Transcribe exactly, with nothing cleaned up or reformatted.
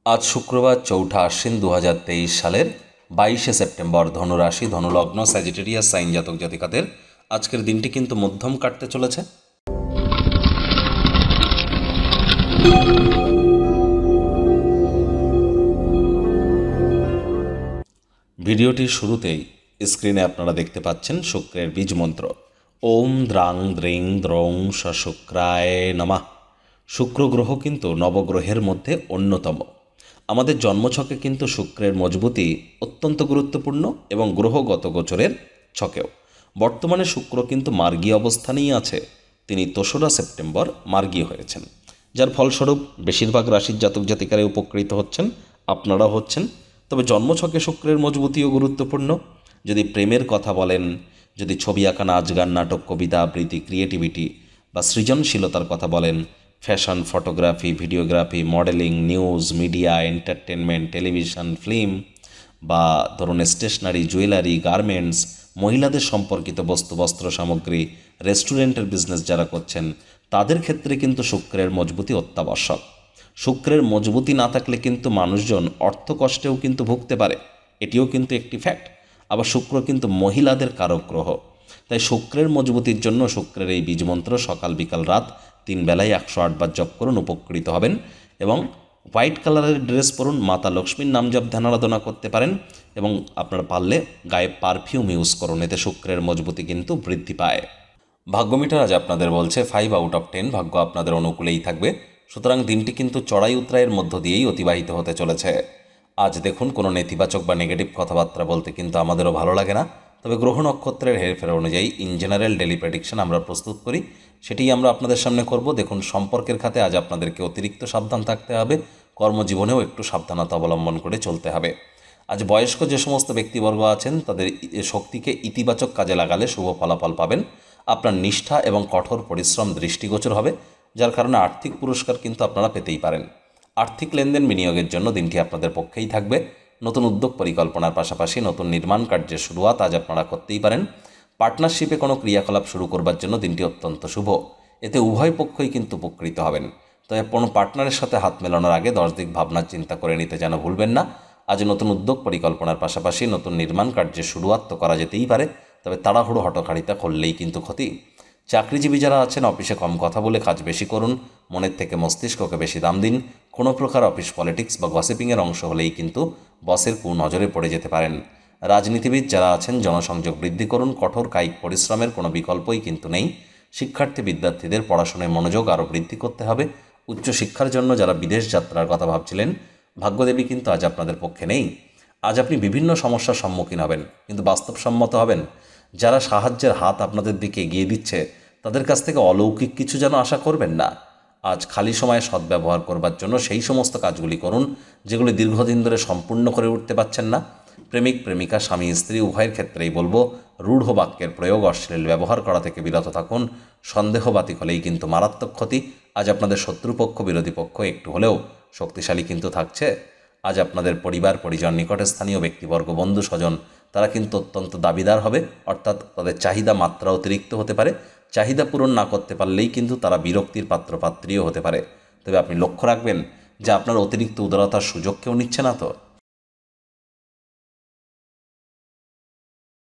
आज शुक्रवार चौठा आश्विन दो हज़ार तेईस सालेर बाईशे सेप्टेम्बर धनु राशि धनुलग्न सैजिटेरियास साइन जातक जातिकाদের আজকের দিনটি কিন্তু মধ্যম কাটতে চলেছে। ভিডিওটির শুরুতেই স্ক্রিনে আপনারা দেখতে পাচ্ছেন শুক্রের বীজ মন্ত্র ওম দ্রাং দ্রিং দ্রৌং স শুক্রায় নমঃ। শুক্র গ্রহ কিন্তু নবগ্রহের মধ্যে অন্যতম। আমাদের জন্মছকে কিন্তু শুক্রের মজবুতি অত্যন্ত গুরুত্বপূর্ণ এবং গ্রহগত গোচরের ছকেও। বর্তমানে শুক্র কিন্তু মার্গী অবস্থানেই আছে, তিনি তেসরা সেপ্টেম্বর মার্গী হয়েছেন, যার ফলস্বরূপ বেশিরভাগ রাশির জাতক জাতিকারা উপকৃত হচ্ছেন, আপনারাও হচ্ছেন। তবে জন্মছকে শুক্রের মজবুতিও গুরুত্বপূর্ণ। যদি প্রেমের কথা বলেন, যদি ছবি আঁকা, নাচ গান, নাটক, কবিতা আবৃত্তি, ক্রিয়েটিভিটি বা সৃজনশীলতার কথা বলেন, fashion, photography, videography, modelling, news, media, entertainment, television, film বা ধরুন স্টেশনারি, জুয়েলারি, গার্মেন্টস, মহিলাদের সম্পর্কিত বস্তু, বস্ত্র সামগ্রী, রেস্টুরেন্টের বিজনেস যারা করছেন, তাদের ক্ষেত্রে কিন্তু শুক্রের মজবুতি অত্যাবশ্যক। শুক্রের মজবুতি না থাকলে কিন্তু মানুষজন অর্থকষ্টেও কিন্তু ভুগতে পারে, এটিও কিন্তু একটি ফ্যাক্ট। আবার শুক্র কিন্তু মহিলাদের কারক গ্রহ, তাই শুক্রের মজবুতির জন্য শুক্রের এই বীজমন্ত্র সকাল বিকাল রাত তিন বেলায় একশো আটবার জপ করুন, উপকৃত হবেন। এবং হোয়াইট কালারের ড্রেস পরুন, মাতা লক্ষ্মীর নাম জপ ধ্যান আরাধনা করতে পারেন এবং আপনারা পারলে গায়ে পারফিউম ইউজ করুন, এতে শুক্রের মজবুতি কিন্তু বৃদ্ধি পায়। ভাগ্যমিটার আজ আপনাদের বলছে ফাইভ আউট অফ টেন, ভাগ্য আপনাদের অনুকূলেই থাকবে। সুতরাং দিনটি কিন্তু চড়াই উতরাইয়ের মধ্য দিয়েই অতিবাহিত হতে চলেছে। আজ দেখুন, কোনো নেতিবাচক বা নেগেটিভ কথাবার্তা বলতে কিন্তু আমাদেরও ভালো লাগে না, তবে গ্রহ নক্ষত্রের হেরফের অনুযায়ী ইন জেনারেল ডেলি প্রেডিকশন আমরা প্রস্তুত করি, সেটি আমরা আপনাদের সামনে করব। দেখুন, সম্পর্কের খাতে আজ আপনাদেরকে অতিরিক্ত সাবধান থাকতে হবে, কর্মজীবনেও একটু সাবধানতা অবলম্বন করে চলতে হবে। আজ বয়স্ক যে সমস্ত ব্যক্তিবর্গ আছেন, তাদের শক্তিকে ইতিবাচক কাজে লাগালে শুভ ফলাফল পাবেন। আপনার নিষ্ঠা এবং কঠোর পরিশ্রম দৃষ্টিগোচর হবে, যার কারণে আর্থিক পুরস্কার কিন্তু আপনারা পেতেই পারেন। আর্থিক লেনদেন বিনিয়োগের জন্য দিনটি আপনাদের পক্ষেই থাকবে। নতুন উদ্যোগ পরিকল্পনার পাশাপাশি নতুন নির্মাণ কার্যের শুরুয়াত আজ আপনারা করতেই পারেন। পার্টনারশিপে কোনো ক্রিয়াকলাপ শুরু করবার জন্য দিনটি অত্যন্ত শুভ, এতে উভয় পক্ষই কিন্তু উপকৃত হবেন। তবে কোনো পার্টনারের সাথে হাত মেলানোর আগে দশ দিক ভাবনার চিন্তা করে নিতে যেন ভুলবেন না। আজ নতুন উদ্যোগ পরিকল্পনার পাশাপাশি নতুন নির্মাণ কার্যের শুরুয়াত তো করা যেতেই পারে, তবে তাড়াহুড়ো হটকারিতা করলেই কিন্তু ক্ষতি। চাকরিজীবী যারা আছেন, অফিসে কম কথা বলে কাজ বেশি করুন, মনের থেকে মস্তিষ্ককে বেশি দাম দিন। কোনো প্রকার অফিস পলিটিক্স বা গসিপিংয়ের অংশ হলেই কিন্তু বসের কুনজরে পড়ে যেতে পারেন। রাজনীতিবিদ যারা আছেন, জনসংযোগ বৃদ্ধি করুন, কঠোর কায়িক পরিশ্রমের কোনো বিকল্পই কিন্তু নেই। শিক্ষার্থী বিদ্যার্থীদের পড়াশোনায় মনোযোগ আরও বৃদ্ধি করতে হবে। উচ্চশিক্ষার জন্য যারা বিদেশ যাত্রার কথা ভাবছিলেন, ভাগ্যদেবী কিন্তু আজ আপনাদের পক্ষে নেই। আজ আপনি বিভিন্ন সমস্যার সম্মুখীন হবেন, কিন্তু বাস্তবসম্মত হবেন। যারা সাহায্যের হাত আপনাদের দিকে এগিয়ে দিচ্ছে, তাদের কাছ থেকে অলৌকিক কিছু যেন আশা করবেন না। আজ খালি সময়ে সদ্ব্যবহার করবার জন্য সেই সমস্ত কাজগুলি করুন যেগুলি দীর্ঘদিন ধরে সম্পূর্ণ করে উঠতে পারছেন না। প্রেমিক প্রেমিকা, স্বামী স্ত্রী উভয়ের ক্ষেত্রেই বলবো, রূঢ় বাক্যের প্রয়োগ, অশ্লীল ব্যবহার করা থেকে বিরত থাকুন। সন্দেহবাতিক হলেই কিন্তু মারাত্মক ক্ষতি। আজ আপনাদের শত্রুপক্ষ, বিরোধী পক্ষ একটু হলেও শক্তিশালী কিন্তু থাকছে। আজ আপনাদের পরিবার পরিজন, নিকটে স্থানীয় ব্যক্তিবর্গ, বন্ধু স্বজন, তারা কিন্তু অত্যন্ত দাবিদার হবে, অর্থাৎ তাদের চাহিদা মাত্রা অতিরিক্ত হতে পারে। চাহিদা পূরণ না করতে পারলেই কিন্তু তারা বিরক্তির পাত্রপাত্রীও হতে পারে। তবে আপনি লক্ষ্য রাখবেন যে আপনার অতিরিক্ত উদারতার সুযোগ কেউ নিচ্ছে না তো।